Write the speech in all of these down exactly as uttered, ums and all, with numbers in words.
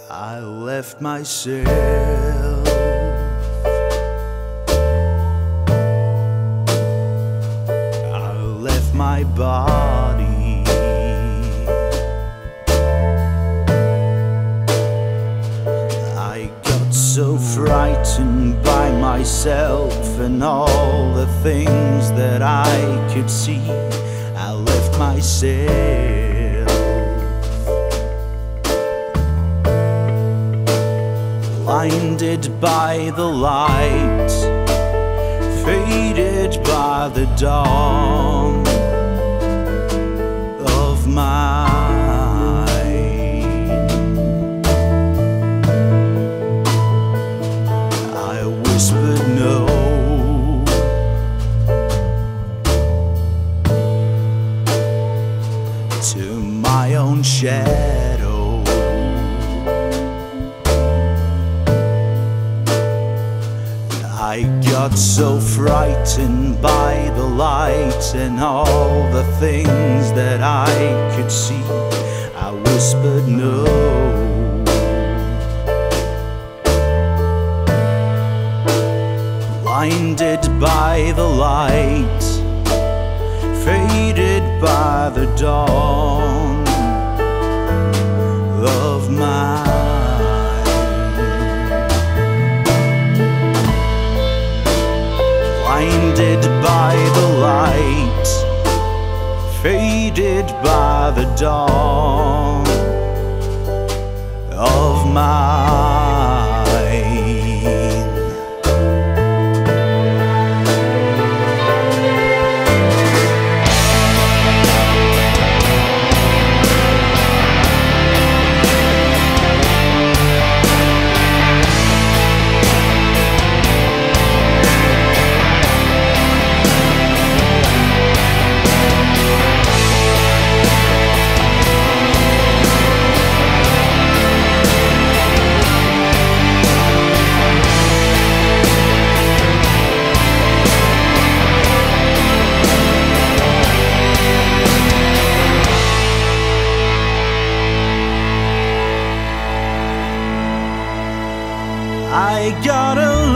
I left myself. I left my body. I got so frightened by myself and all the things that I could see. I left myself. Blinded by the light, faded by the dawn of mine. I whispered no to my own shadow. I got so frightened by the light and all the things that I could see. I whispered no. Blinded by the light, faded by the dawn of mine. Blinded by the light, faded by the dawn of mine. I got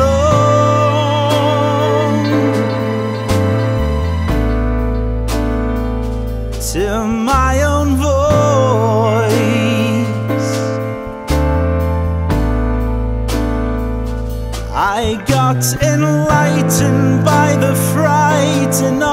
alone to my own voice. I got enlightened by the fright and